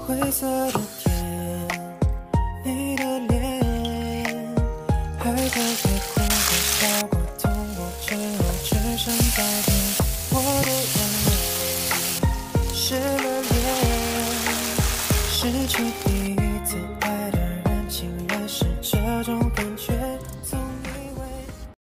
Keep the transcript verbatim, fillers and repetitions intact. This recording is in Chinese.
灰色的天，你的脸，海龟飞过的笑过痛过之后，只剩在你我的眼泪，湿了脸，失去你。